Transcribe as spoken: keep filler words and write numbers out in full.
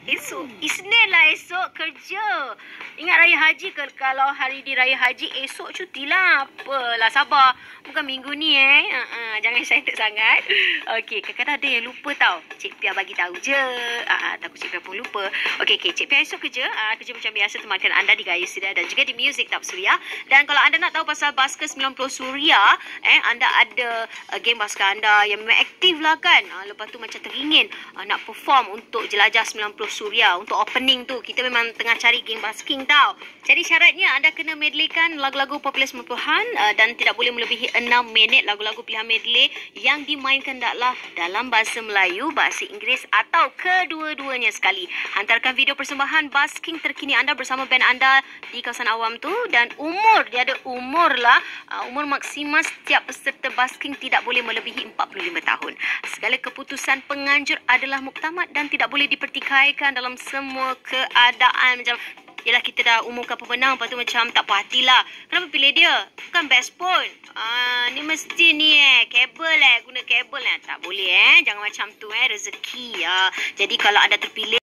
Esok Isnin lah, esok kerja. Ingat Raya Haji ke? Kalau hari di Raya Haji, esok cuti lah. Apalah, sabar. Bukan minggu ni eh. Uh, uh, jangan excited sangat. Okey, kadang-kadang ada yang lupa tau. Cik Pia bagi tahu je. Uh, uh, takut Cik Pia pun lupa. Okey, okay. Cik Pia esok kerja. Uh, kerja macam biasa, temankan anda di Gaya Suria dan juga di Music Top Suria. Dan kalau anda nak tahu pasal Basker sembilan puluh Suria, eh, anda ada uh, game basker anda yang memang aktif lah kan. Uh, lepas tu macam teringin uh, nak perform untuk jelajah sembilan puluh Suria. Untuk opening tu, kita memang tengah cari game basking tau. Jadi syaratnya anda kena medleykan lagu-lagu popular sembilan puluhan uh, dan tidak boleh melebihi enam minit. Lagu-lagu pilihan medley yang dimainkan adalah dalam bahasa Melayu, bahasa Inggeris atau kedua-duanya sekali. Hantarkan video persembahan basking terkini anda bersama band anda di kawasan awam tu, dan umur, dia ada umur lah. Uh, umur maksimal setiap peserta basking tidak boleh melebihi empat puluh lima tahun. Segala keputusan penganjur adalah muktamad dan tidak boleh dipertikaikan dalam semua keadaan. Macam, yelah, kita dah umumkan pemenang, lepas tu macam tak puas hati lah. Kenapa pilih dia? Bukan best pun. Ah, ni mesti ni eh, kabel eh, guna kabel eh. Tak boleh eh, jangan macam tu eh, rezeki. Ah. Jadi kalau anda terpilih